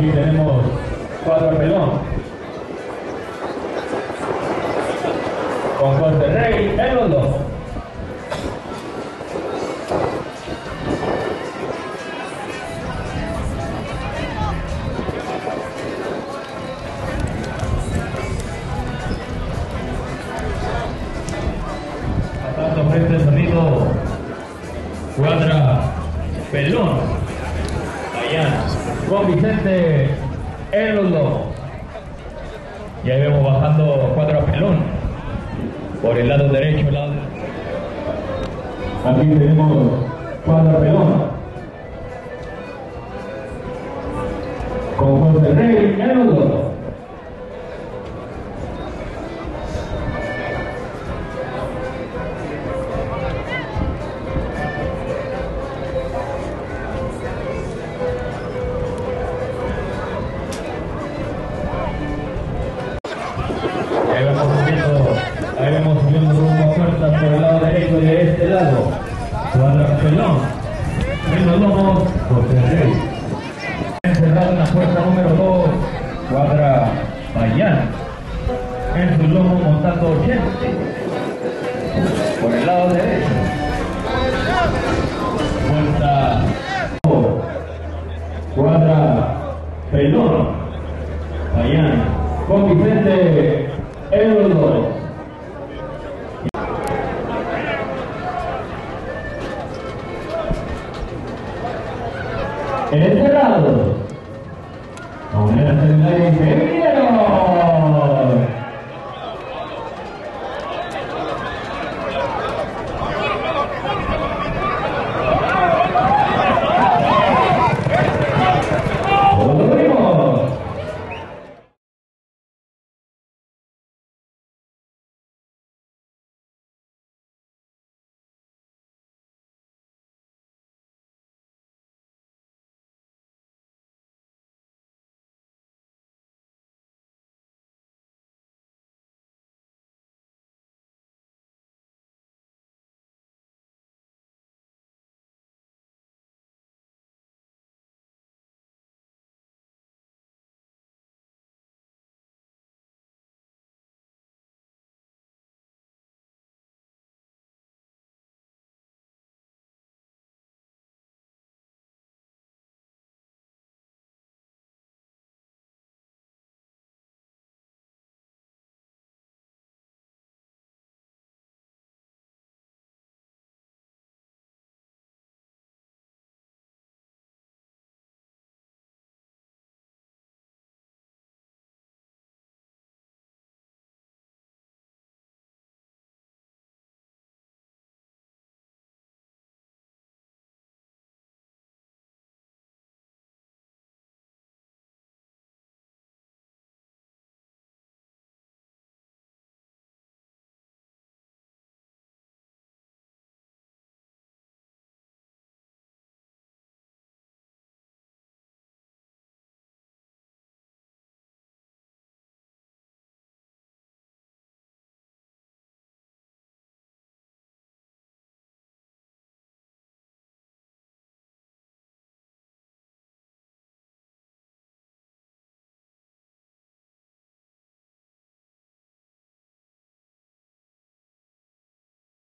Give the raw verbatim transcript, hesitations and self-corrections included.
Aquí tenemos cuatro pelón. Con José Rey en los dos. Pasando frente el sonido. Cuadra pelón. Allá con Vicente en los dos. Y ahí vemos bajando cuadra pelón. Por el lado derecho, el lado derecho. Aquí tenemos cuadra pelón. Con José Rey en los dos. Ahí vamos subiendo, ahí vamos subiendo rumbo a fuerzas por el lado derecho de este lado. Cuadra pelón. En los lomos, José Rey. Encerrado en la puerta número dos, cuadra Bayán. En su lomo montando ochenta. Por el lado derecho. Puerta cuadra pelón. Bayán. Con Vicente en los dos. Encerrado. Aún era el aire.